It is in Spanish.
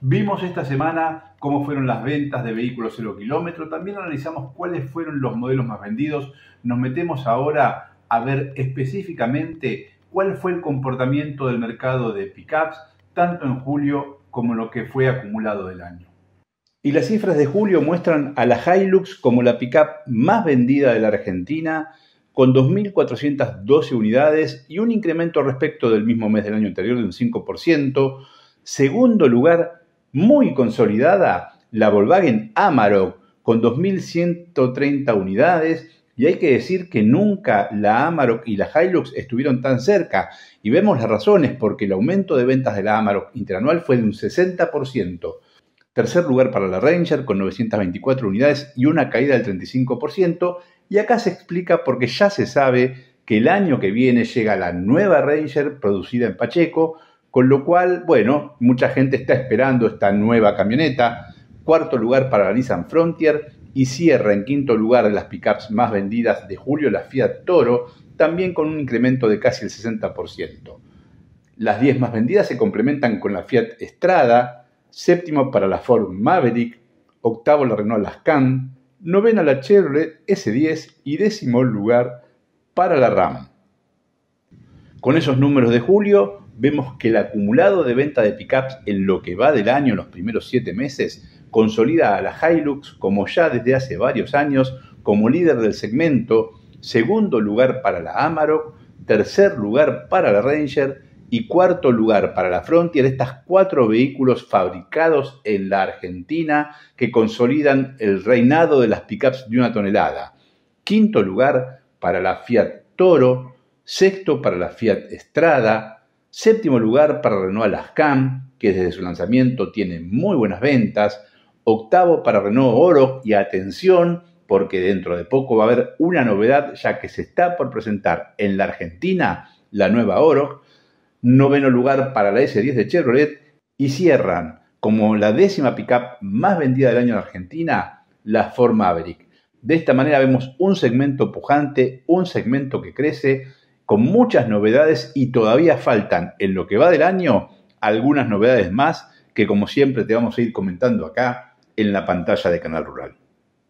Vimos esta semana cómo fueron las ventas de vehículos 0 kilómetro, también analizamos cuáles fueron los modelos más vendidos. Nos metemos ahora a ver específicamente cuál fue el comportamiento del mercado de pickups, tanto en julio como en lo que fue acumulado del año. Y las cifras de julio muestran a la Hilux como la pickup más vendida de la Argentina, con 2.412 unidades y un incremento respecto del mismo mes del año anterior de un 5%. Segundo lugar, muy consolidada, la Volkswagen Amarok con 2.130 unidades, y hay que decir que nunca la Amarok y la Hilux estuvieron tan cerca, y vemos las razones, porque el aumento de ventas de la Amarok interanual fue de un 60%. Tercer lugar para la Ranger con 924 unidades y una caída del 35%, y acá se explica porque ya se sabe que el año que viene llega la nueva Ranger producida en Pacheco, con lo cual, bueno, mucha gente está esperando esta nueva camioneta. Cuarto lugar para la Nissan Frontier y cierra en quinto lugar de las pickups más vendidas de julio la Fiat Toro, también con un incremento de casi el 60%. Las 10 más vendidas se complementan con la Fiat Strada, séptimo para la Ford Maverick, octavo la Renault Lascan, novena la Chevrolet S10 y décimo lugar para la Ram. Con esos números de julio, vemos que el acumulado de venta de pickups en lo que va del año, en los primeros 7 meses, consolida a la Hilux como ya desde hace varios años como líder del segmento, segundo lugar para la Amarok, tercer lugar para la Ranger y cuarto lugar para la Frontier, estas 4 vehículos fabricados en la Argentina que consolidan el reinado de las pickups de 1 tonelada. Quinto lugar para la Fiat Toro, sexto para la Fiat Strada, séptimo lugar para Renault Lascan, que desde su lanzamiento tiene muy buenas ventas, octavo para Renault Oroch, y atención, porque dentro de poco va a haber una novedad, ya que se está por presentar en la Argentina la nueva Oroch, noveno lugar para la S10 de Chevrolet, y cierran como la 10ª pickup más vendida del año en Argentina, la Ford Maverick. De esta manera vemos un segmento pujante, un segmento que crece, con muchas novedades, y todavía faltan en lo que va del año algunas novedades más que, como siempre, te vamos a ir comentando acá en la pantalla de Canal Rural.